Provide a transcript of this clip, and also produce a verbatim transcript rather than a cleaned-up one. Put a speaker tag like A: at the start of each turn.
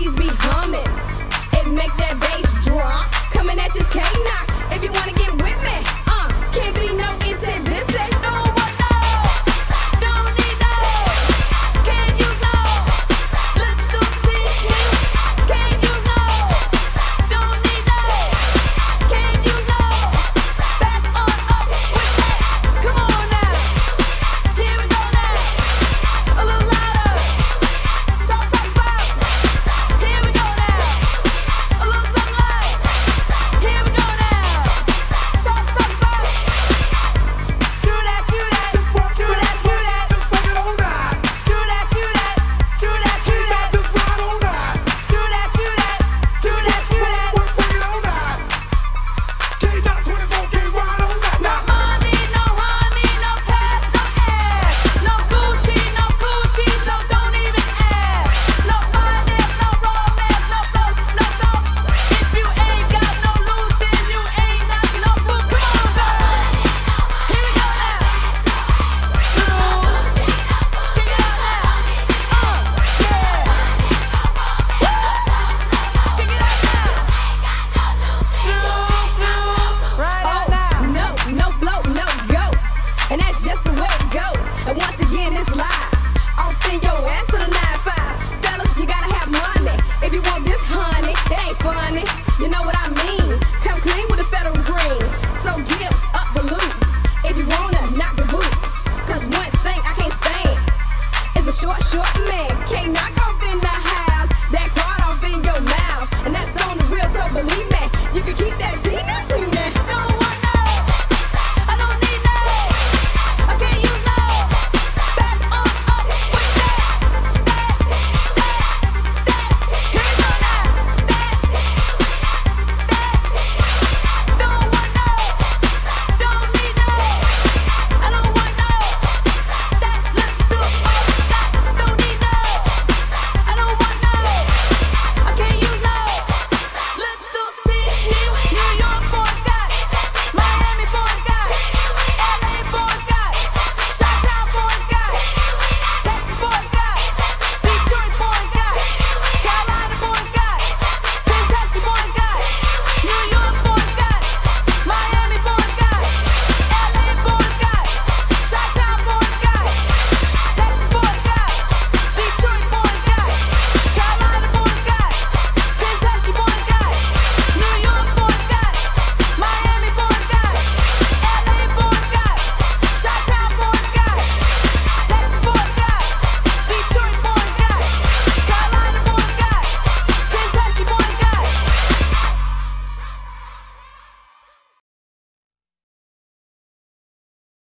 A: keys be humming. It makes that bass drop. Coming at you, K-Knock. If you wanna get with me, uh, can't be no it's and this ain't no one no. Don't need no. Can you know? Little secret. Can you know? Don't need no. Can you know? Back on up with that. Come on now. Here we go now. A little louder. Talk, talk, talk. Here we go now. A little something like. Here we go now. Talk, talk, talk. Do that, do that.
B: Just work
A: Do
B: it,
A: that, do that.
B: just work it on that.
A: Do that, do that. Do that, do that.
B: Just ride on that.
A: Do that, do that. Do that, do that.
B: Work, work it on that. K-Knock twenty-four, can't ride on that.
A: No
B: Now,
A: money, no honey, no cash, no ass. No Gucci, no Gucci, so don't even ask. No finance, no romance, no flow, no flow. If you ain't got no loot, then you ain't knocking no book. Come on, girl. Here we go now. True. Check it out now. Uh, yeah. Check it out now. True, true. Right out now. No, no flow, no go. And that's just the way it goes. And once again, it's live. Off in your ass for the nine five. Fellas, you gotta have money. If you want this honey, it ain't funny. You know what I mean? Come clean with the federal green. So give up the loot. If you wanna knock the boots. Cause one thing I can't stand is a short, short man. Can't knock off in the house. That quad off in your mouth. And that's on the real, so believe me, you can keep that Tina.